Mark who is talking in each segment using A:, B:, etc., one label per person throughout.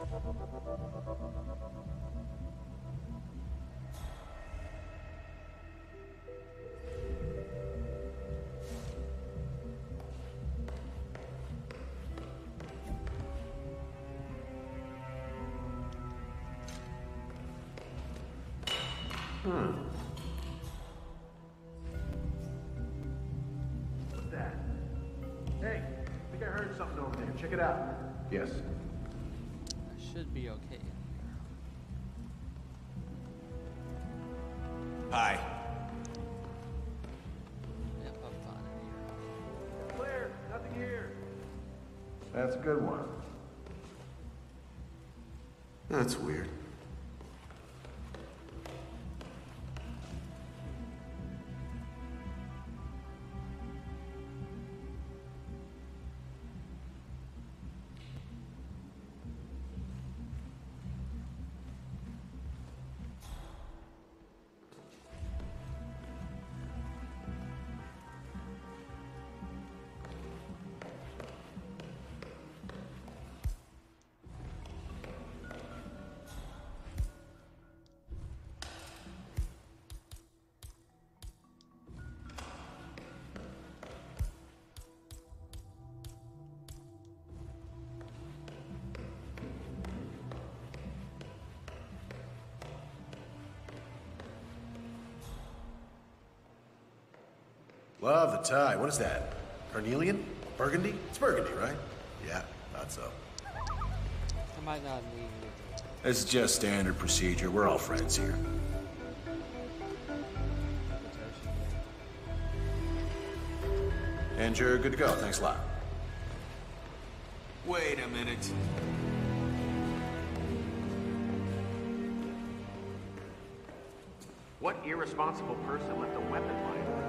A: What's that? Hey, I think I heard something over there. Check it out. Yes.
B: I should be okay.
C: Hi.
B: Yep, I'm fine in here.
A: Clear. Nothing here. That's a good one.
C: That's weird.
D: Love the tie. What is that? Carnelian? Burgundy? It's burgundy, right? Yeah, thought so.
B: I might not need it.
D: This is just standard procedure. We're all friends here. And you're good to go. Thanks a lot.
C: Wait a minute.
A: What irresponsible person left a weapon lying around?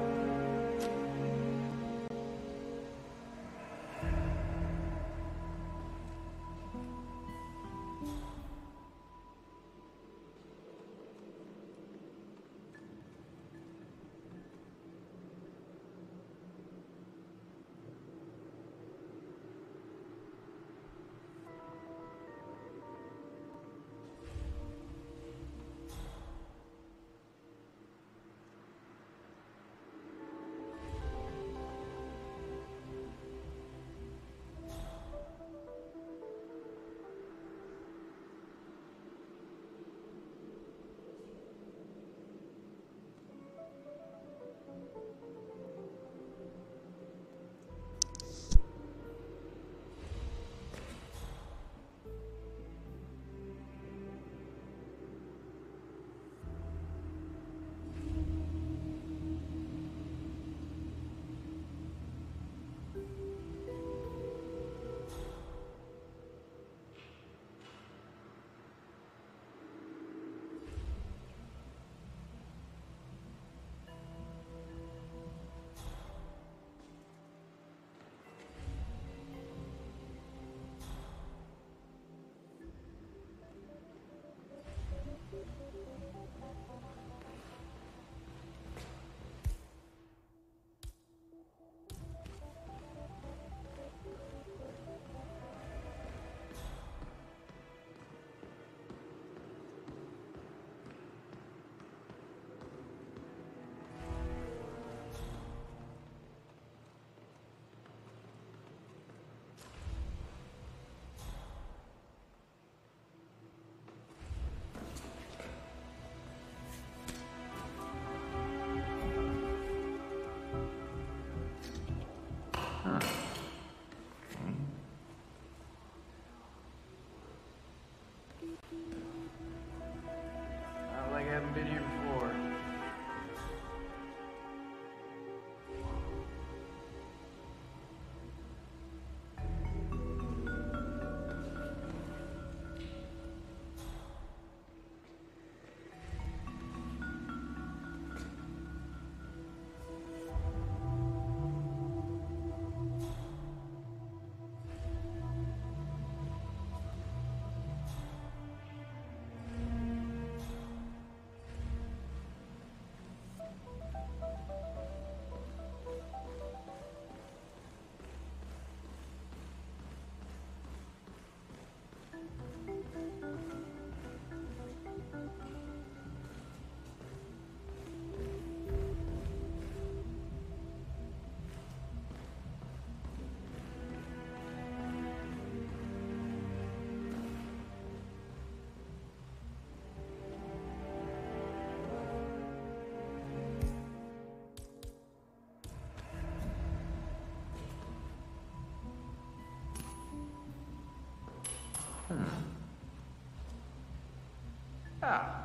A: Ah.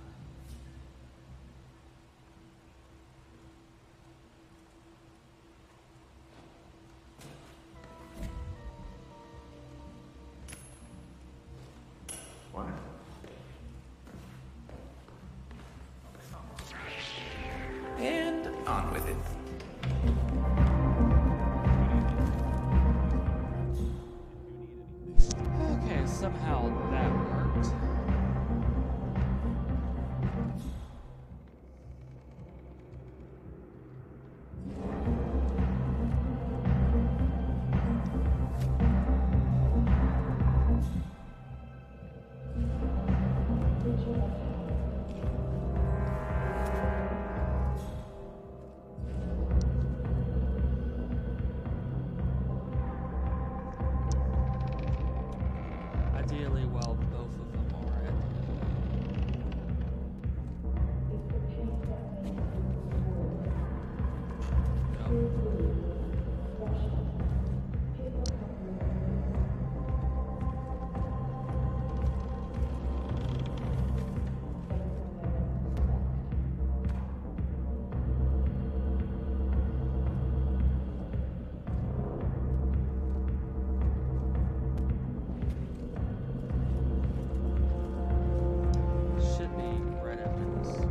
A: What?
C: And on with it.
B: Okay, somehow that worked. Ideally, well, both of them are in. Should be right after this.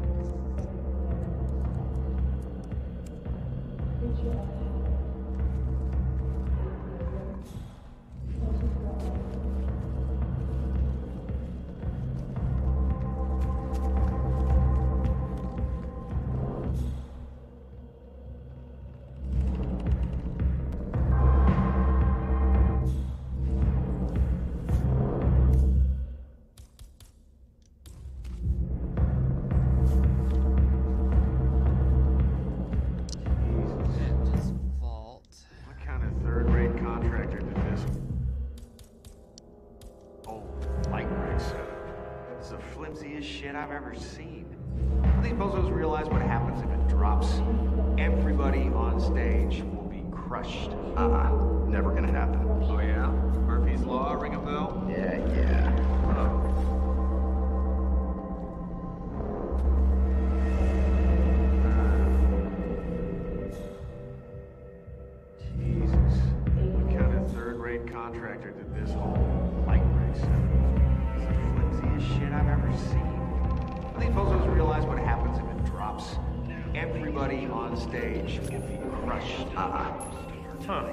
B: And just vault.
A: What kind of third-rate contractor did this? Oh, light rig setup. It's the flimsiest shit I've ever seen. These bozos realize what happens if it drops. Everybody on stage will be crushed.
D: Never gonna happen.
A: Oh yeah? Murphy's Law, ring a bell?
D: Yeah.
A: Oh. Jesus. What kind of third-rate contractor did this whole light rig setup? It's the flimsiest shit I've ever seen. These bozos realize what happens if it drops. Everybody on stage will be crushed. Huh.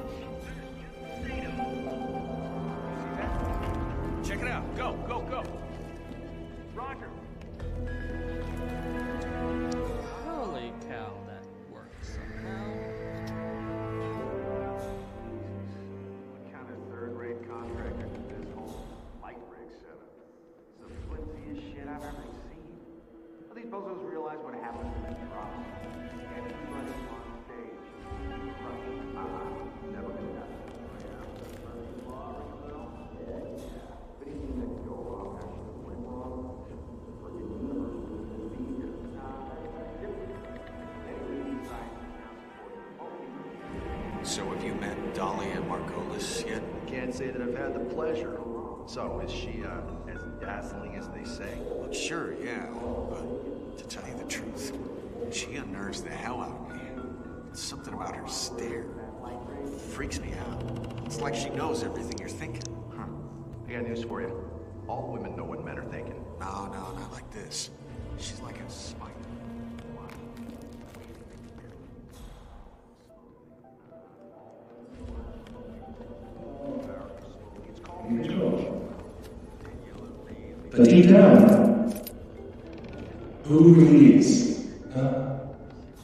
A: Check it out. Go. Roger.
B: Holy cow, that works somehow.
A: What kind of third-rate contractor did this whole light rig setup? It's the flimsiest shit I've ever seen. These bozos realize what happens when it drops. Everybody on stage will be crushed. Never gonna happen.
C: So have you met Dolly and Margolis yet?
D: Can't say that I've had the pleasure. So, is she, as dazzling as they say?
C: Well, sure, yeah. But to tell you the truth, she unnerves the hell out of me. It's something about her stare. Freaks me out. It's like she knows everything you're thinking.
D: Huh. I got news for you. All women know what men are thinking.
C: No, not like this. She's like a spider.
E: But deep down, who really is? Well,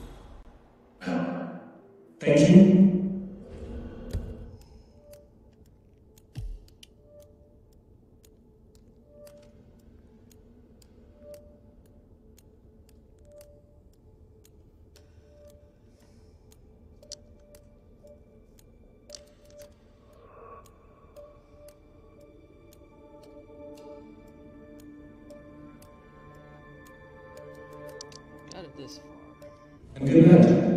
E: thank you.
B: Got it this far.
E: And good night.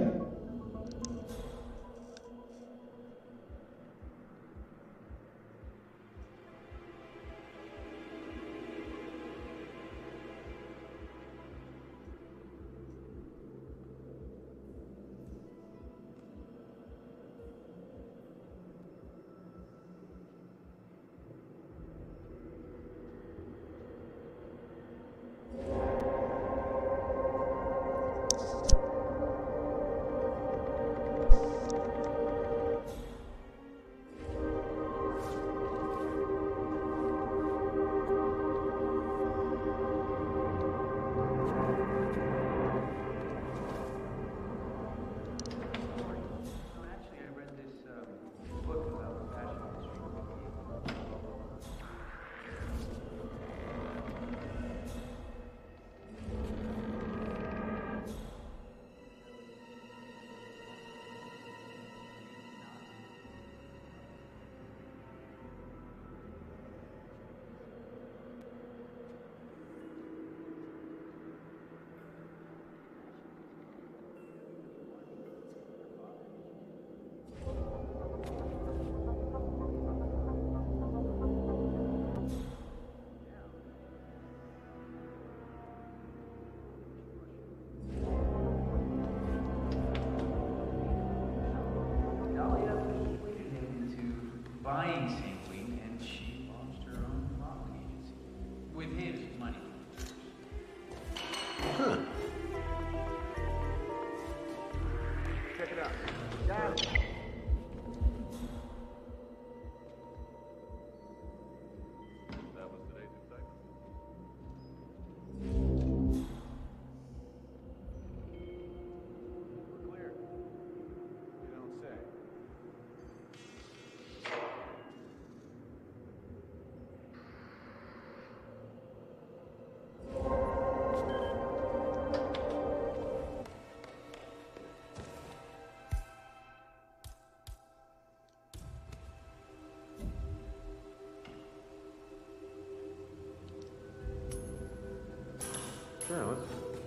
D: Yeah, let's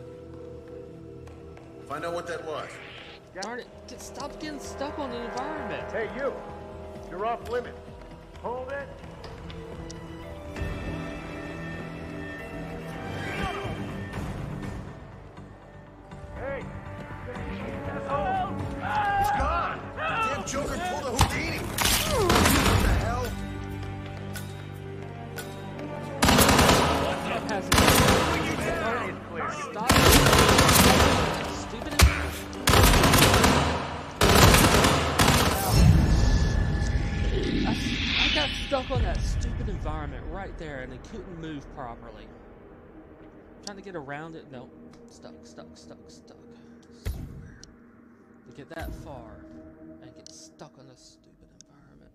D: find out what that was.
B: Darn it! Stop getting stuck on the environment.
A: Hey, you! You're off limit. Hold it. Hey!
D: It's gone! Damn Joker pulled a Houdini! What the hell?
B: Stop passing.
A: Clear.
B: Stop. Stupid. I got stuck on that stupid environment right there and I couldn't move properly. Trying to get around it. No. Stuck. To get that far and get stuck on this stupid environment.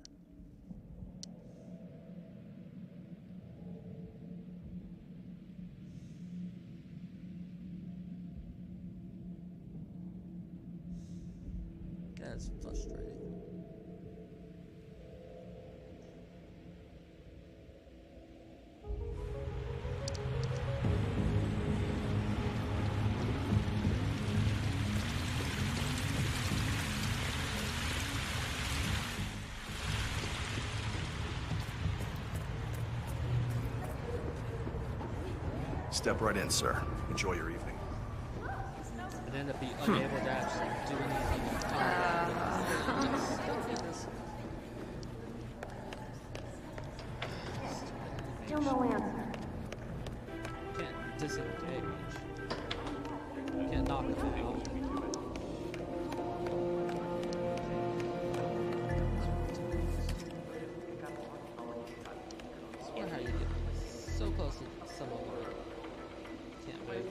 B: That's frustrating.
D: Step right in, sir. Enjoy your evening.
B: And end up being unable to actually do anything with time.
F: Still no answer.
B: Can't disengage. Can't knock it out. I swear how you get so close to someone. Can't wait.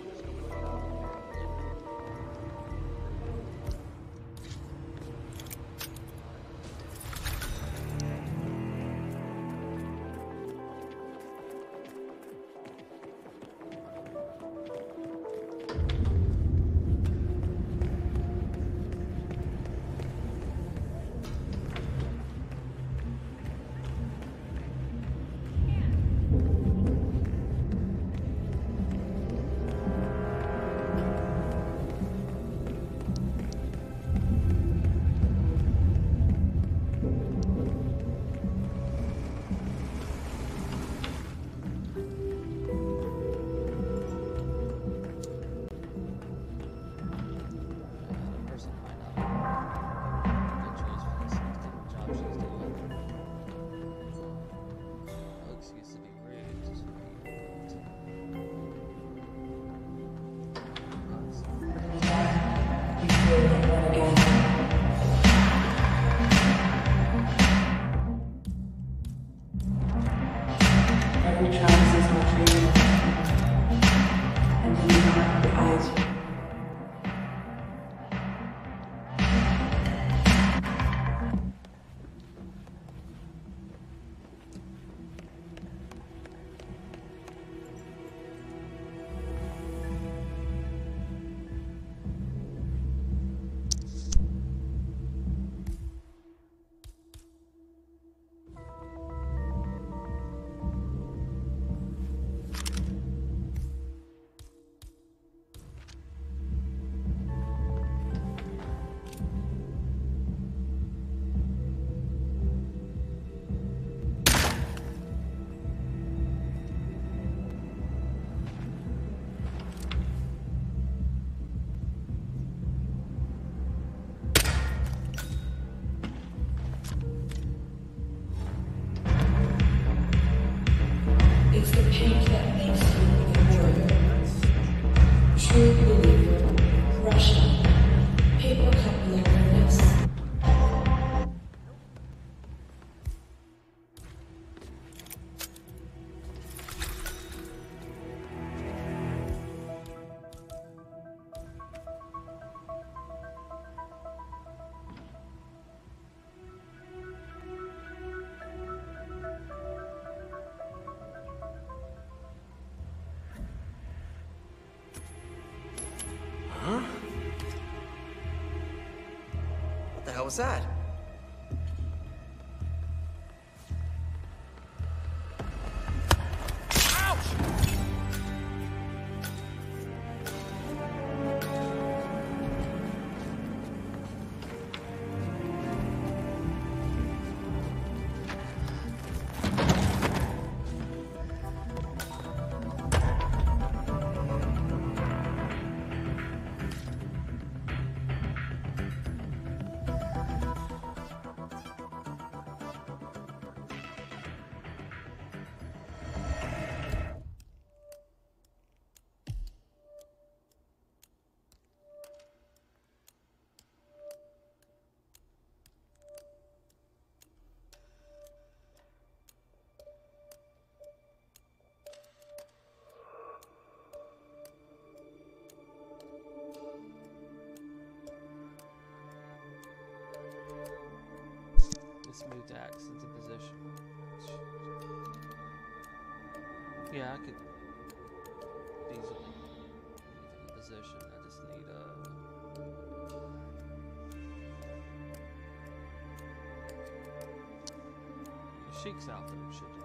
F: Every chance is my dream. And you have the eyes.
G: It's the pain that makes you a warrior. True believer. Russia. Paper cup loneliness.
H: What the hell was that?
B: let's move the axe into position. Yeah, I could easily move into position. I just need Sheik's out there, should do.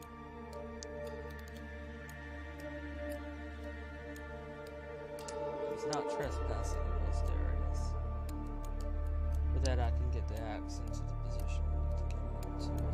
B: He's not trespassing in most areas. With that, I can get the axe into the position I need to get it into.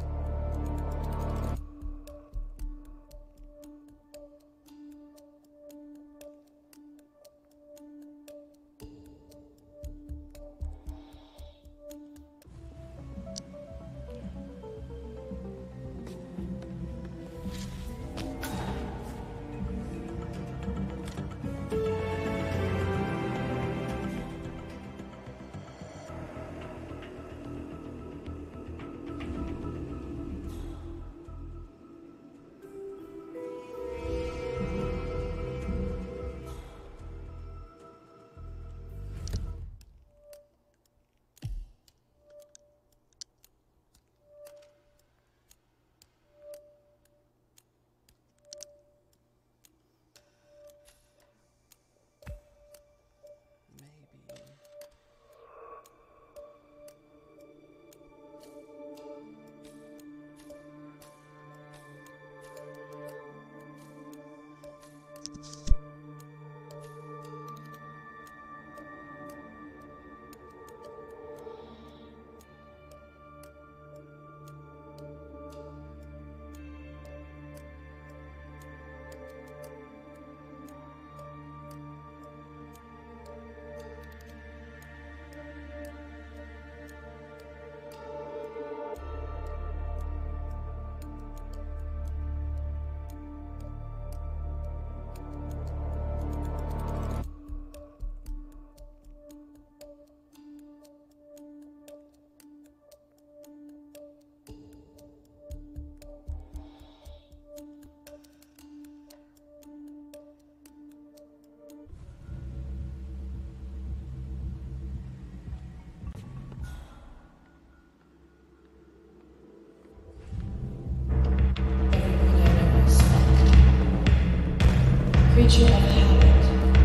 G: Creature of habit.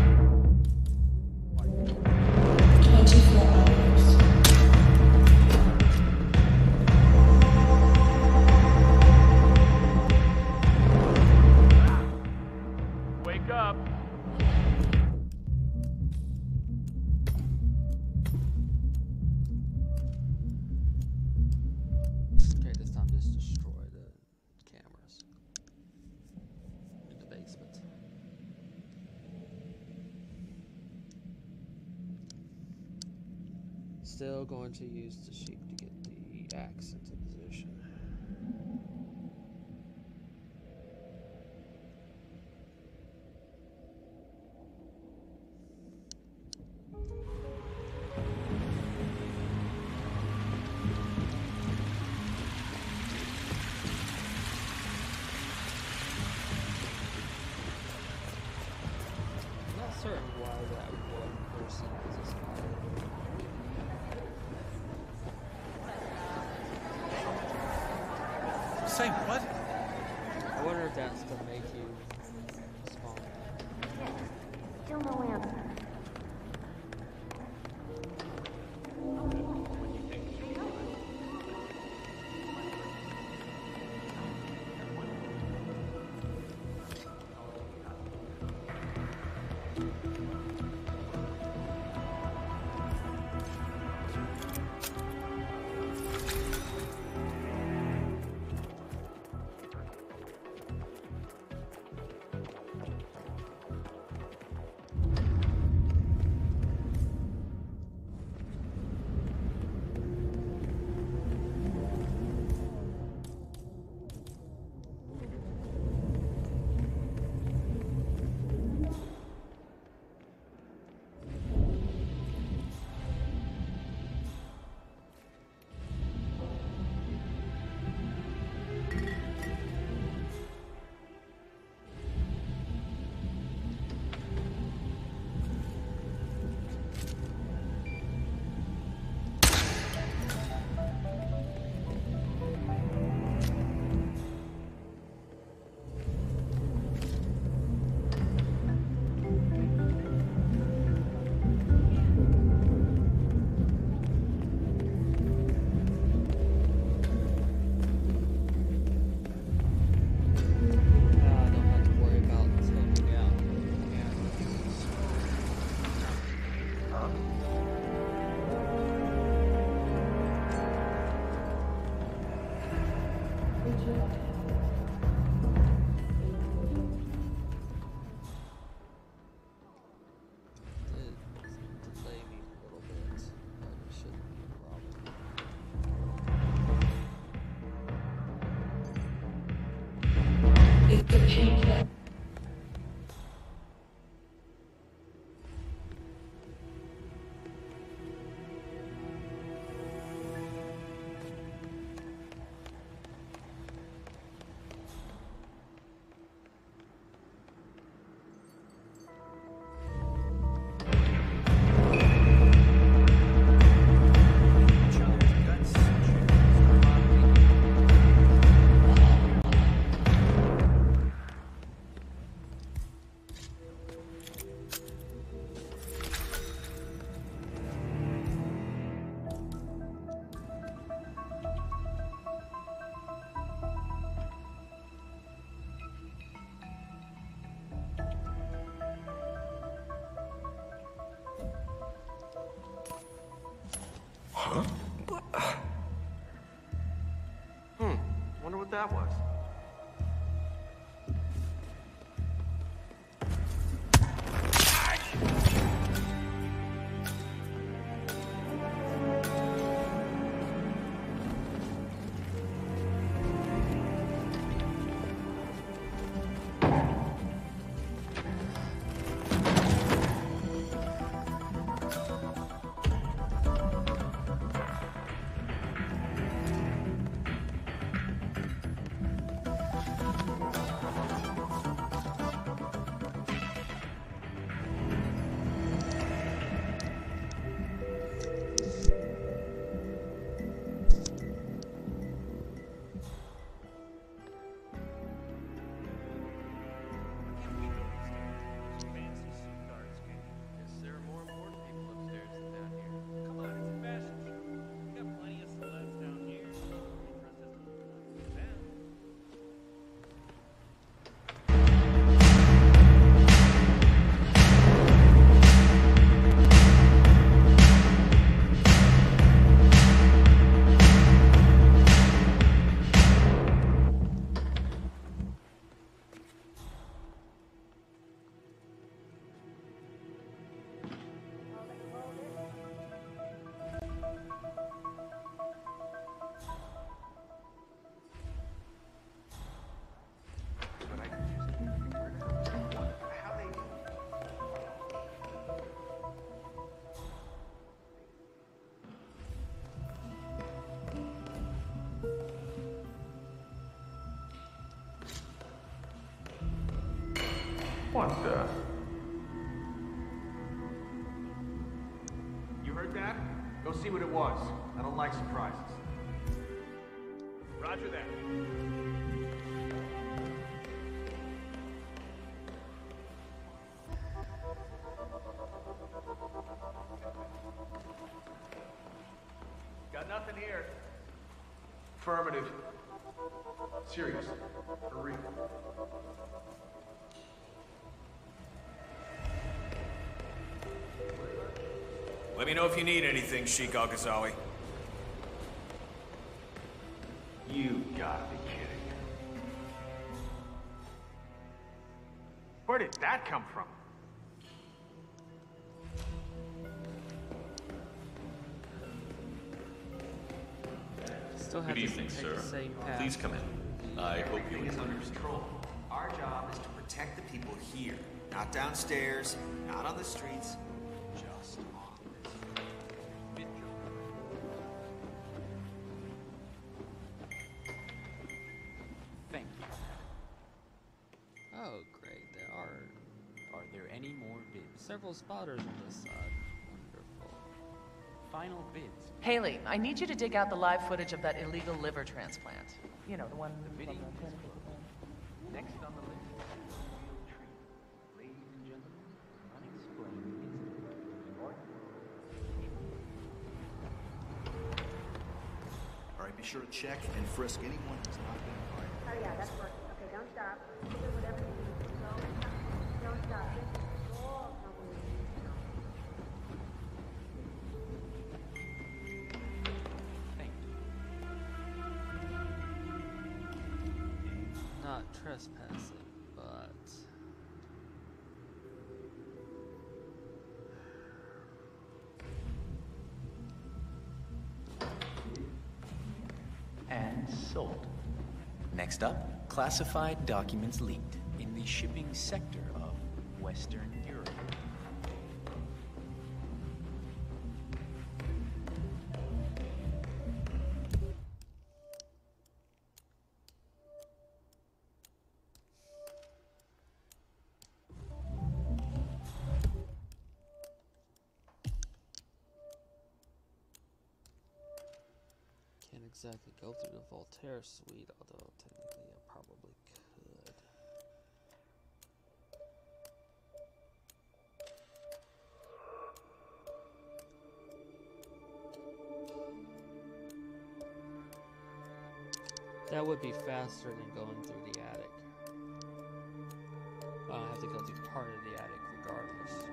G: 24 hours.
H: Wake up.
B: Okay, this time just destroy the cameras in the basement. Still going to use the sheep to get the axe into position. I'm not certain why that one person is a spider.
C: Say what?
B: I wonder if that's to make you small.
I: Still no answer.
F: It's the painkiller.
A: Wonder what that was. What the? You heard that? Go see what it was. I don't like surprises. Roger that. Got nothing here.
D: Affirmative. Serious. For real. Let me know if you need anything, Sheik Al-Ghazawi.
A: You gotta be kidding. Where did that come from?
B: Still have
J: Good
B: to
J: evening,
B: take
J: sir.
B: the same path.
J: Please come in. I hope you
C: Everything is
J: enjoy
C: under
J: your stay.
C: control. Our job is to protect the people here, not downstairs, not on the streets, just on this.
K: Thank you.
B: Oh, great. There are
K: Are there any more bids?
B: several spotters on this side. Wonderful.
K: Final bids.
L: Haley, I need you to dig out the live footage of that illegal liver transplant. You know, the one...
K: The bidding is closed. Next on the list, real treat. Ladies and gentlemen, unexplained incident.
M: All right, be sure to check and frisk anyone who's not been invited.
I: Oh yeah, that's working. Okay, don't stop. Do whatever you need to do. Don't stop. This is all something you need to know.
B: Not trespassing, but...
K: And sold. Next up, Classified documents leaked in the shipping sector of Western Europe.
B: Can't exactly go through the Voltaire suite, although technically I probably could. That would be faster than going through the attic. I have to go through part of the attic regardless.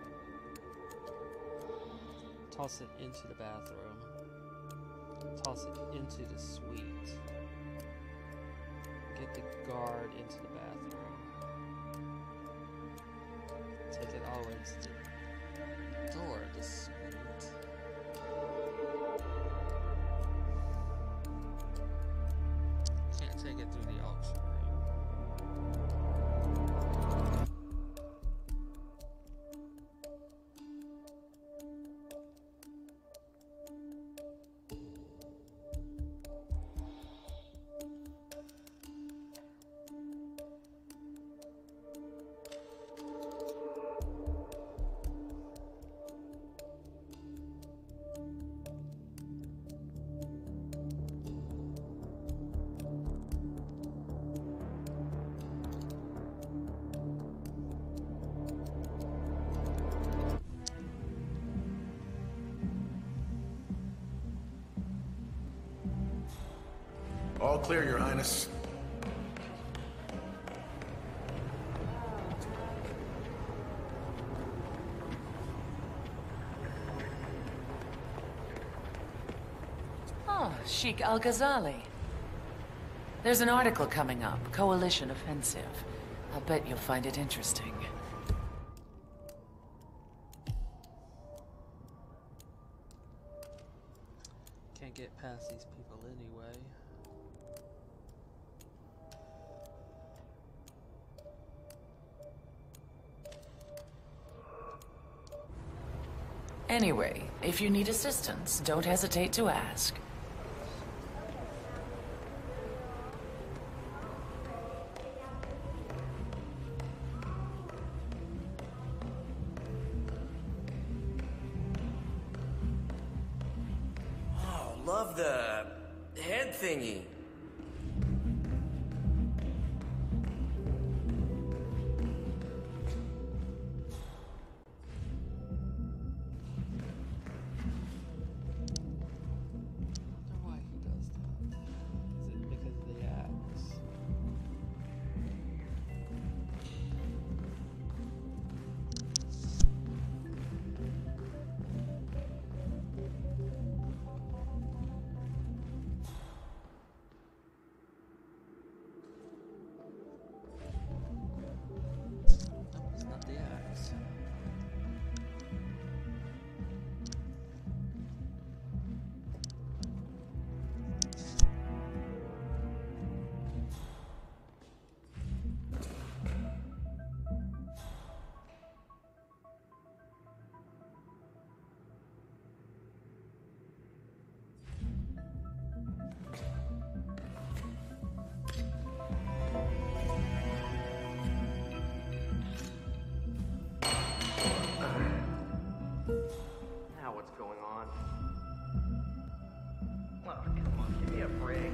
B: Toss it into the bathroom. Toss it into the suite. Get the guard into the bathroom. Take it all the way to the door of the suite. Can't take it through the auction room.
D: All clear, Your Highness.
L: Ah, Sheikh Al-Ghazali. There's an article coming up, Coalition Offensive. I'll bet you'll find it interesting.
B: Can't get past these people anyway.
L: Anyway, if you need assistance, don't hesitate to ask.
N: Oh, love the head thingy.
A: Now what's going on? Look, come on, give me a break.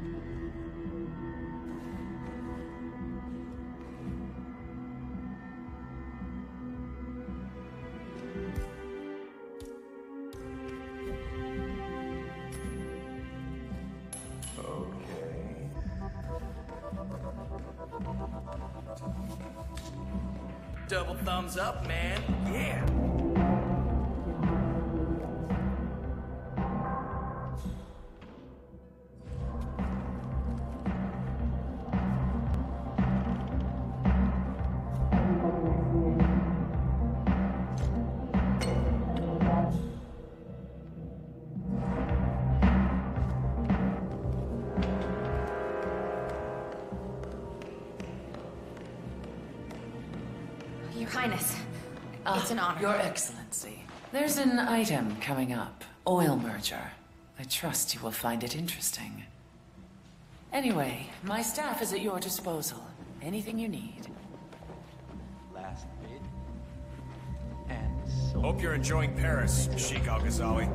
N: Okay. Double thumbs up, man. Yeah.
G: Your Highness, it's an honor.
L: Your Excellency. There's an item coming up. Oil merger. I trust you will find it interesting. Anyway, my staff is at your disposal. Anything you need.
K: Last bid. And sold.
O: Hope you're enjoying Paris, Sheikh Al-Ghazali.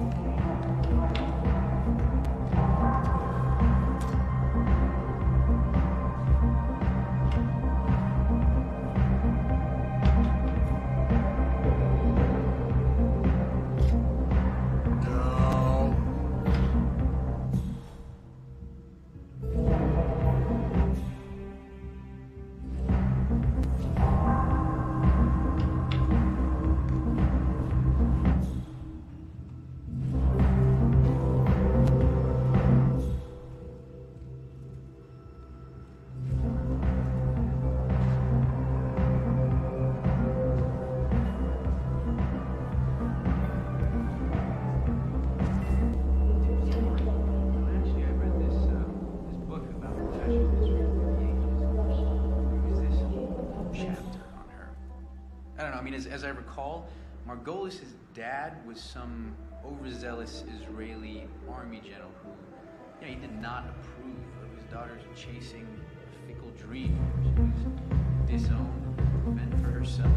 K: As I recall, Margolis' dad was some overzealous Israeli army general who, he did not approve of his daughter's chasing a fickle dream. She was disowned, meant for herself.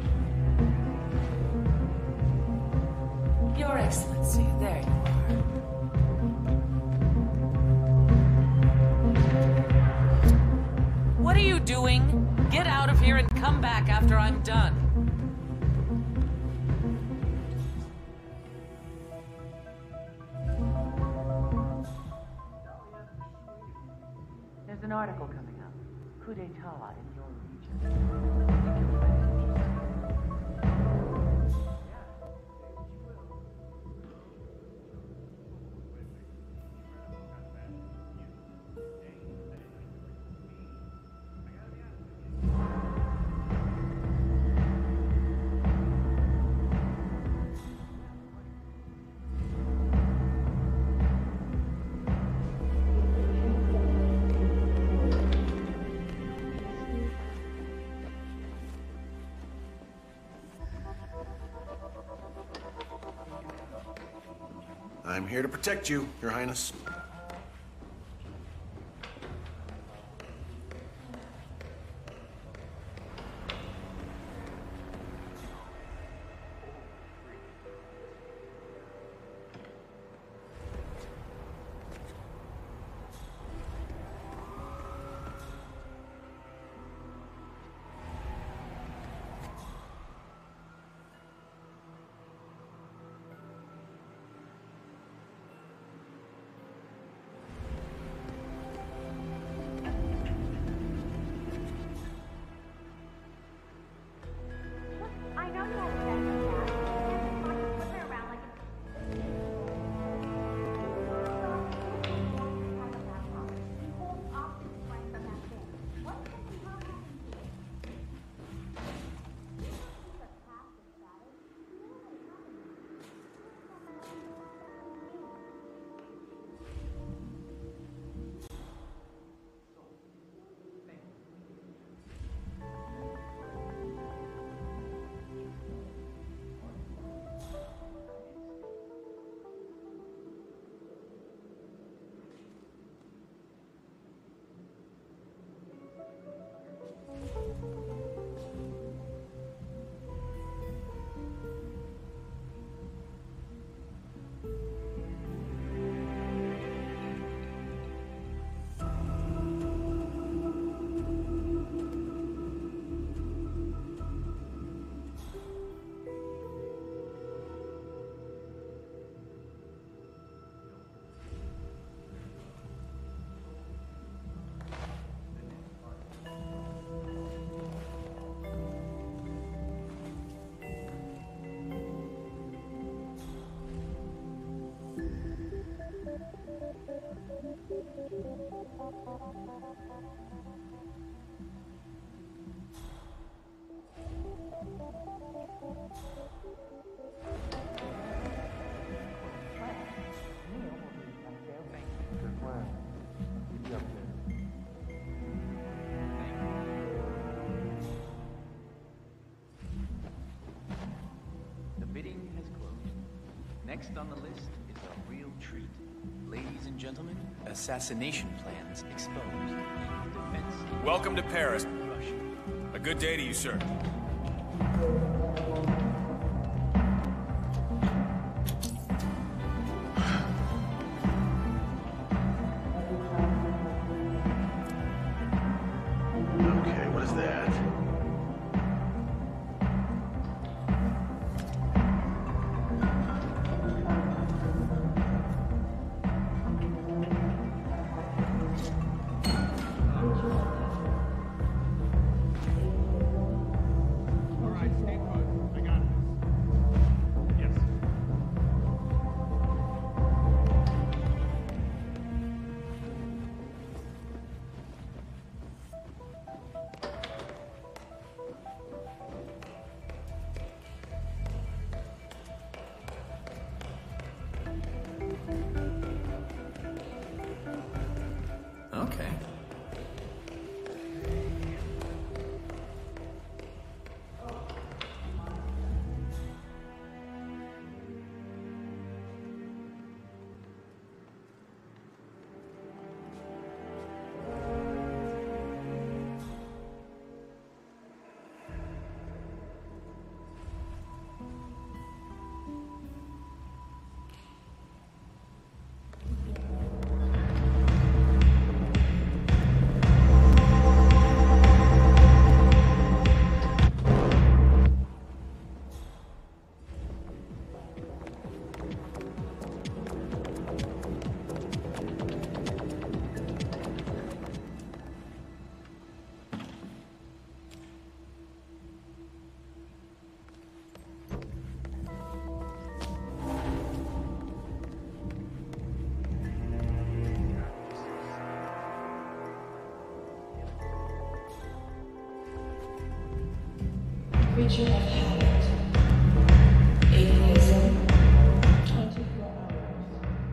L: Your Excellency, there you are. What are you doing? Get out of here and come back after I'm done. There's an article coming up. Coup d'etat in your region.
D: I'm here to protect you, Your Highness.
I: I know you have a bad dad. Why don't you flip her around like He holds off his strength from that thing. What can he not happen to? He's a passive status. You know what happened?
K: Next on the list is a real treat. Ladies and gentlemen, assassination plans exposed in defense.
O: Welcome to Paris. A good day to you, sir.
D: Okay, what is that?
K: Okay.
F: Creature of habit. Atheism. 24 hours.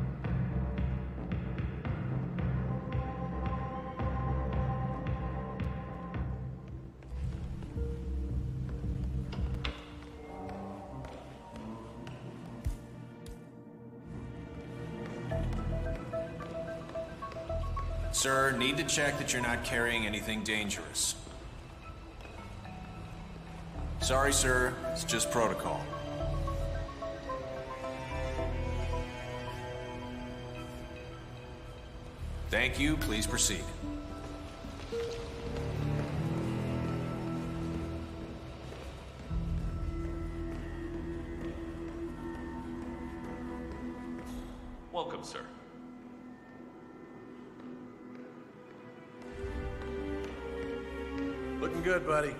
O: Sir, need to check that you're not carrying anything dangerous. Sorry, sir. It's just protocol. Thank you. Please proceed.
J: Welcome, sir.
D: Looking good, buddy.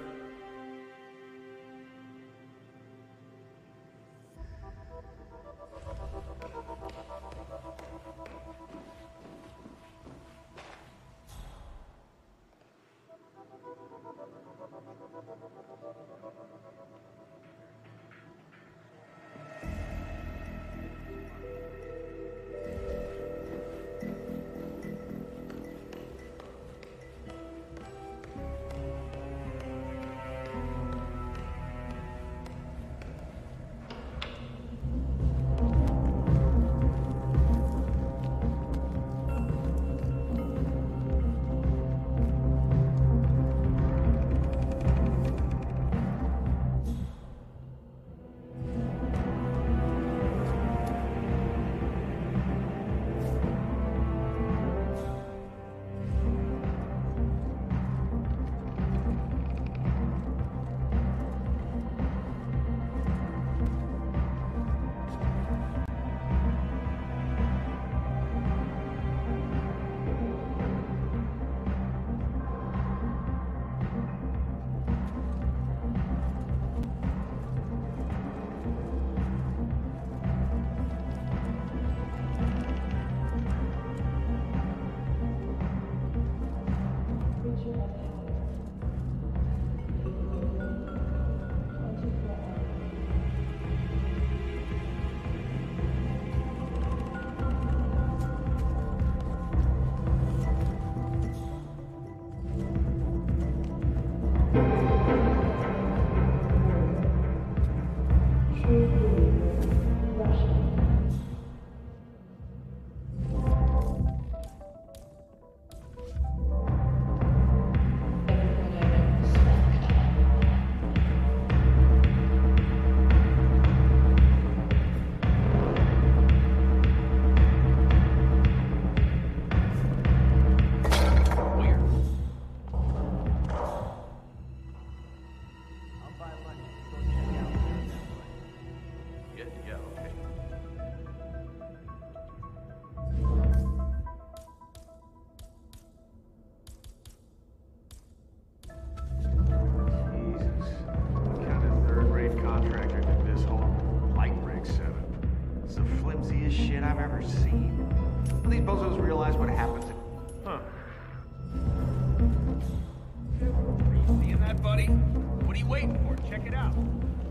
H: waiting for? Check it out.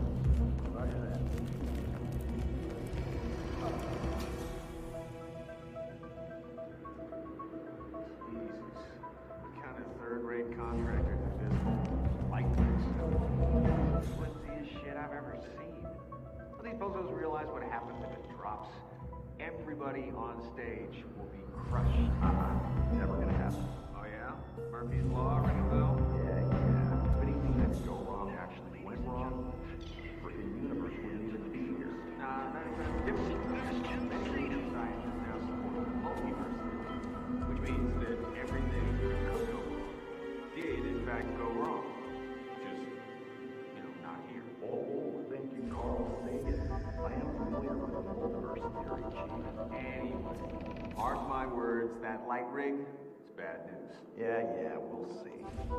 A: Third-rate contractor to this whole light race. Flimsiest shit I've ever seen. Well, these bozos realize what happens if it drops. Everybody on stage will be crushed. Never gonna happen. Oh yeah? Murphy's Law, ring a bell? Yeah. If anything that could go wrong actually went wrong, freaking universe wouldn't even be here. Nah, not even a different scientists now support the multiverse, which means that everything could go wrong. Did in fact go wrong. Just, not here.
P: Oh, thank you, Carl Sagan. I am familiar with the multiverse theory, Chief.
A: Anyway, mark my words, that light rig is bad news.
P: Yeah, we'll see.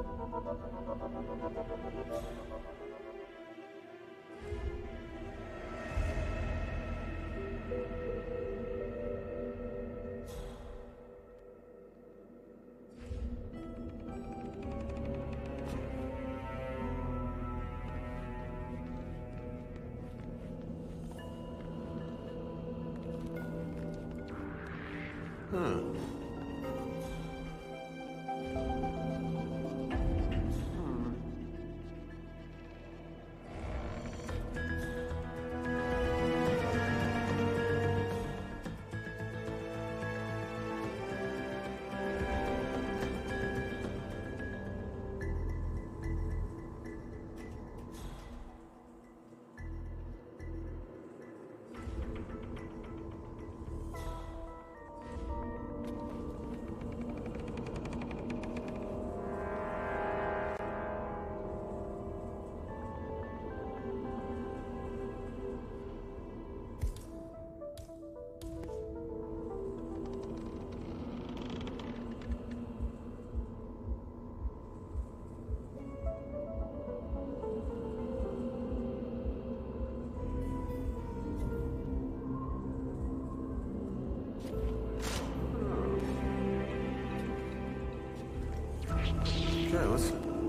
D: Okay, let's...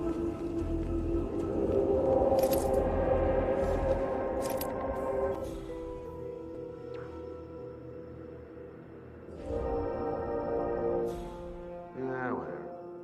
A: Yeah, whatever.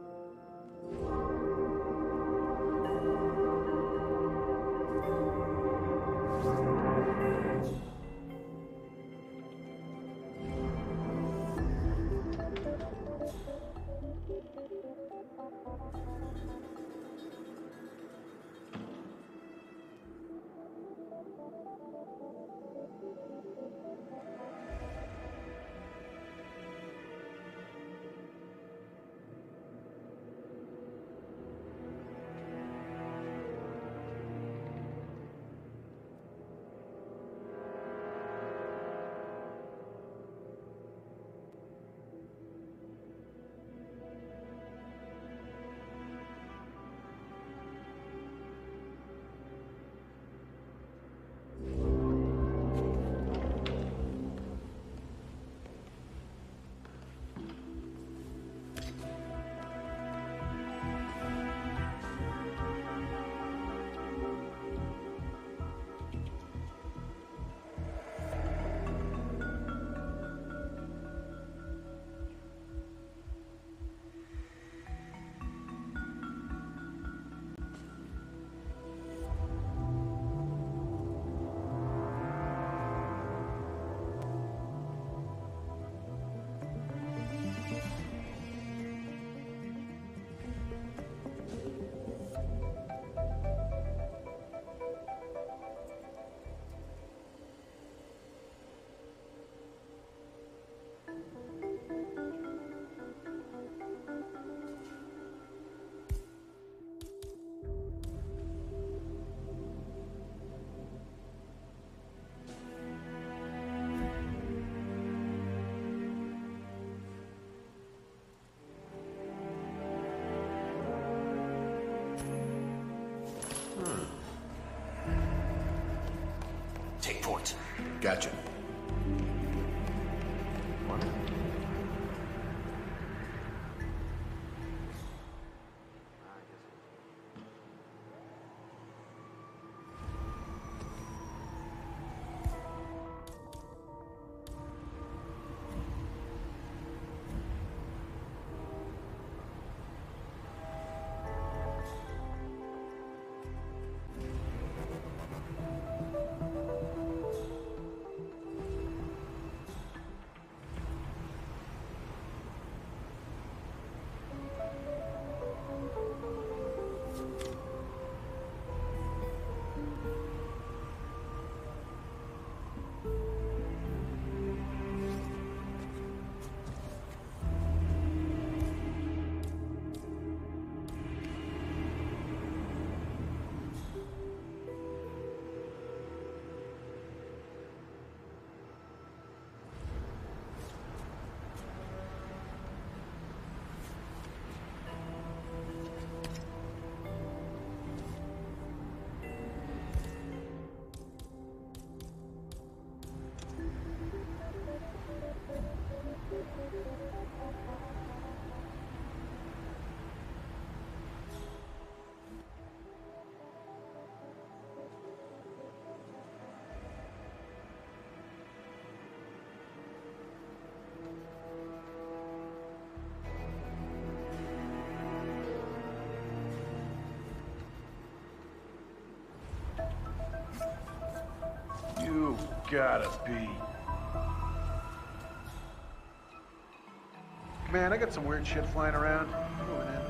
O: Take point.
D: Gotcha. gotta be. Man, I got some weird shit flying around. I'm moving in.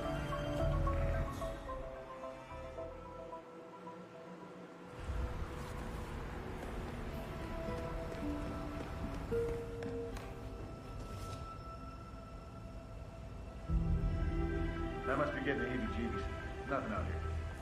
D: I must be getting the heebie-jeebies. Nothing out here.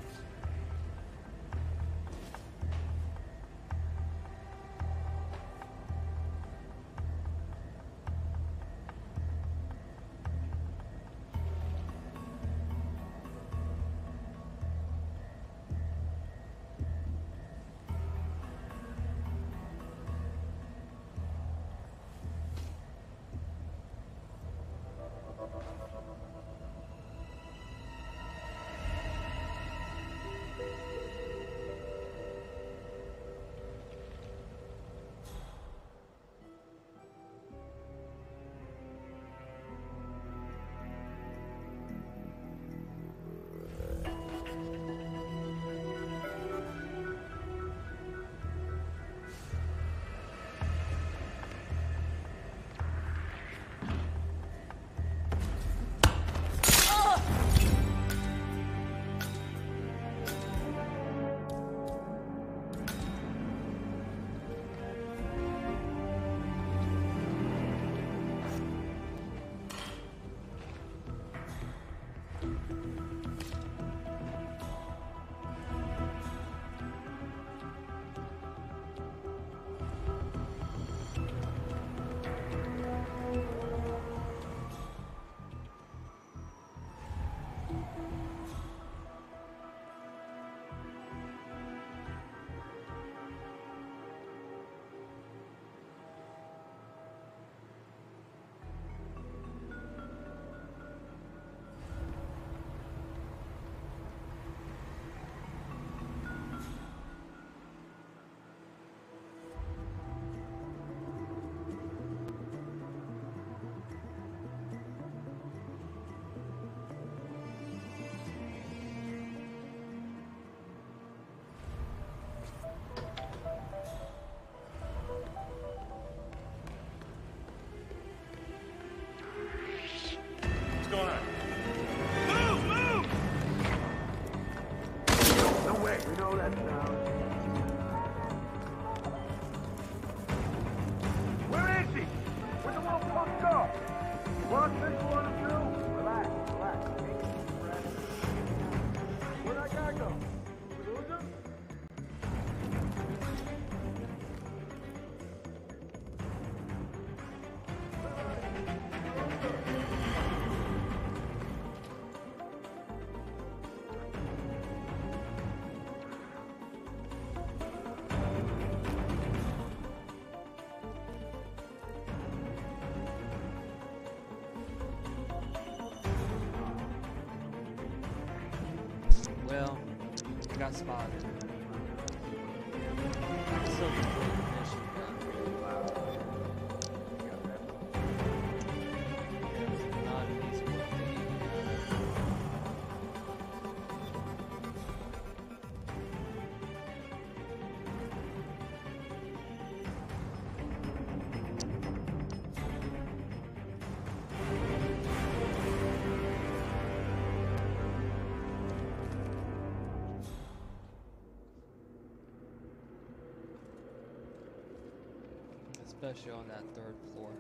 Q: What's going on?
A: Move! Move!
P: No way. We know that sound.
A: Where is he? Where'd the little punk go?
P: What's this one to do? Relax, relax. Where'd that guy go? We lose him?
B: Well, I got spotted. Still completed the mission, but it's not an easy one to especially on that third floor.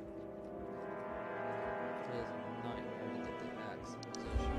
B: It is a nightmare to get the axe in position.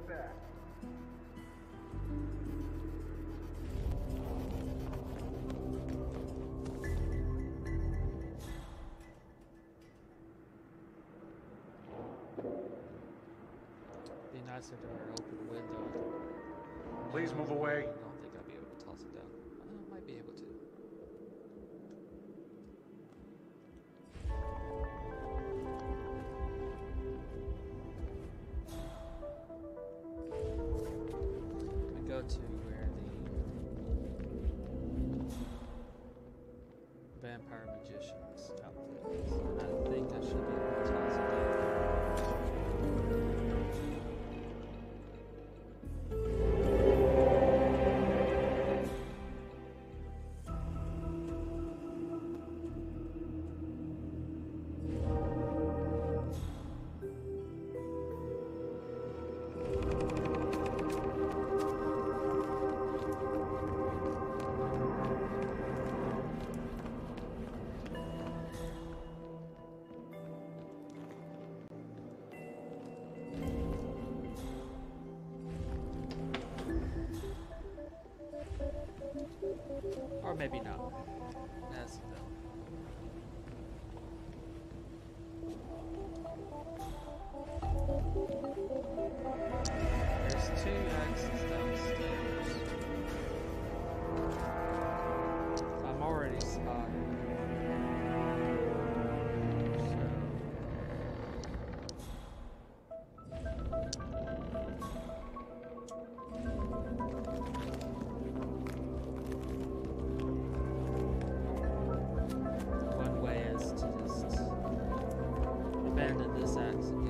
P: with that.
B: Be nicer to her open the window.
Q: Please move away.
B: I don't think I'll be able to toss it down. I might be able to. We go to where the vampire magician's outfit is. And I think I should be able to toss it down. Or maybe not. That's no. There's 2 exits downstairs. I'm already spotted. One way is to just abandon this exit.